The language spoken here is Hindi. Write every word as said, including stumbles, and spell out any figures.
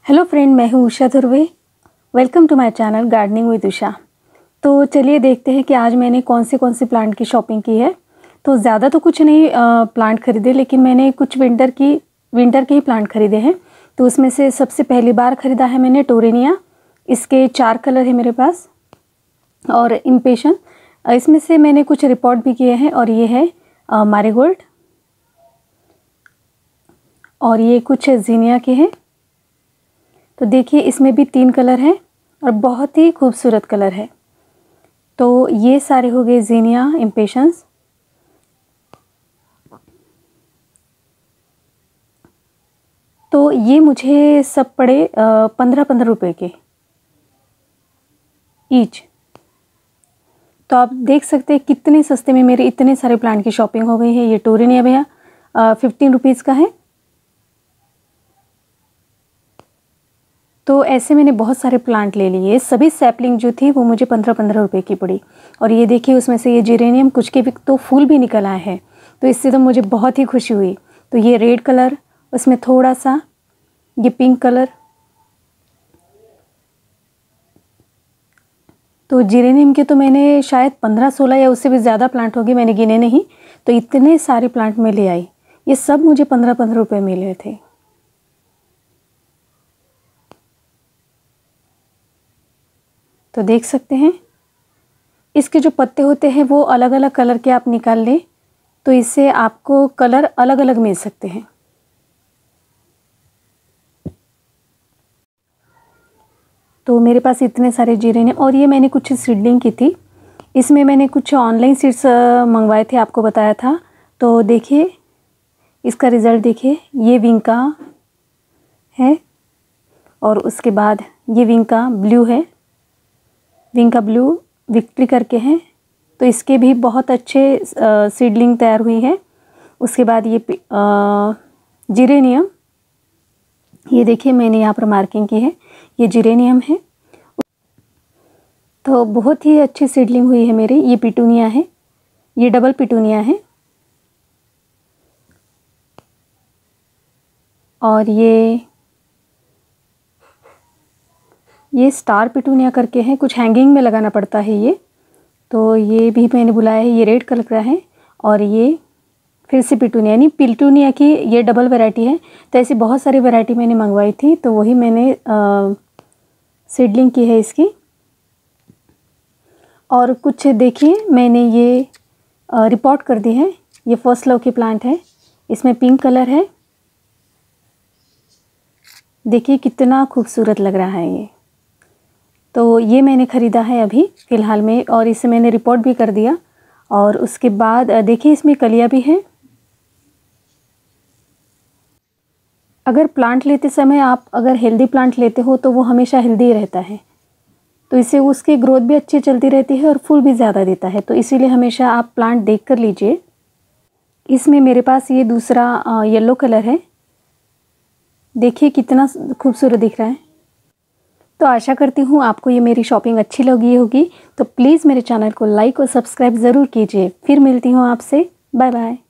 हेलो फ्रेंड, मैं हूँ Usha Dhurve. Welcome to my channel gardening with Usha. तो चलिए देखते हैं कि आज मैंने कौन से कौन से प्लांट की शॉपिंग की है। तो ज़्यादा तो कुछ नहीं प्लांट खरीदे, लेकिन मैंने कुछ विंटर की विंटर के ही प्लांट खरीदे हैं। तो उसमें से सबसे पहली बार ख़रीदा है मैंने टोरेनिया। इसके चार कलर है मेरे पास और इम्पेशन। इसमें से मैंने कुछ रिपोर्ट भी किए हैं और ये है मैरीगोल्ड और ये कुछ जीनिया के हैं। तो देखिए इसमें भी तीन कलर हैं और बहुत ही खूबसूरत कलर है। तो ये सारे हो गए जीनिया इम्पेशंस। तो ये मुझे सब पड़े पंद्रह पंद्रह रुपए के ईच। तो आप देख सकते हैं कितने सस्ते में मेरे इतने सारे प्लांट की शॉपिंग हो गई है। ये टोरेनिया भैया फिफ्टीन रुपीज़ का है। तो ऐसे मैंने बहुत सारे प्लांट ले लिए। सभी सैपलिंग जो थी वो मुझे पंद्रह पंद्रह रुपए की पड़ी। और ये देखिए उसमें से ये जेरेनियम कुछ के भी तो फूल भी निकल आए हैं। तो इससे तो मुझे बहुत ही खुशी हुई। तो ये रेड कलर, उसमें थोड़ा सा ये पिंक कलर। तो जेरेनियम के तो मैंने शायद पंद्रह सोलह या उससे भी ज़्यादा प्लांट होंगे, मैंने गिने नहीं। तो इतने सारे प्लांट मैं ले आई। ये सब मुझे पंद्रह पंद्रह रुपये मिले थे। तो देख सकते हैं इसके जो पत्ते होते हैं वो अलग अलग कलर के आप निकाल लें, तो इससे आपको कलर अलग अलग मिल सकते हैं। तो मेरे पास इतने सारे जेरेनियम और ये मैंने कुछ सीडलिंग की थी। इसमें मैंने कुछ ऑनलाइन सीड्स मंगवाए थे, आपको बताया था। तो देखिए इसका रिज़ल्ट देखिए, ये विंग का है और उसके बाद ये विंग का ब्लू है। विंग का ब्लू विक्ट्री करके हैं। तो इसके भी बहुत अच्छे सीडलिंग तैयार हुई है। उसके बाद ये जेरेनियम, ये देखिए मैंने यहाँ पर मार्किंग की है, ये जेरेनियम है। तो बहुत ही अच्छी सीडलिंग हुई है मेरी। ये पिटूनिया है, ये डबल पिटूनिया है। और ये ये स्टार पिटूनिया करके हैं, कुछ हैंगिंग में लगाना पड़ता है ये। तो ये भी मैंने बुलाया है, ये रेड कलर का है। और ये फिर से पिटूनिया यानी पिटूनिया की ये डबल वैरायटी है। तो ऐसी बहुत सारी वैरायटी मैंने मंगवाई थी, तो वही मैंने सीडलिंग की है इसकी। और कुछ देखिए मैंने ये रिपोर्ट कर दी है। ये फर्स्ट लव की प्लांट है, इसमें पिंक कलर है। देखिए कितना खूबसूरत लग रहा है ये। तो ये मैंने ख़रीदा है अभी फ़िलहाल में, और इसे मैंने रिपोर्ट भी कर दिया। और उसके बाद देखिए इसमें कलियाँ भी हैं। अगर प्लांट लेते समय आप अगर हेल्दी प्लांट लेते हो तो वो हमेशा हेल्दी रहता है। तो इससे उसकी ग्रोथ भी अच्छी चलती रहती है और फूल भी ज़्यादा देता है। तो इसीलिए हमेशा आप प्लांट देख कर लीजिए। इसमें मेरे पास ये दूसरा येलो कलर है, देखिए कितना खूबसूरत दिख रहा है। तो आशा करती हूँ आपको ये मेरी शॉपिंग अच्छी लगी होगी। तो प्लीज़ मेरे चैनल को लाइक और सब्सक्राइब ज़रूर कीजिए। फिर मिलती हूँ आपसे। Bye bye.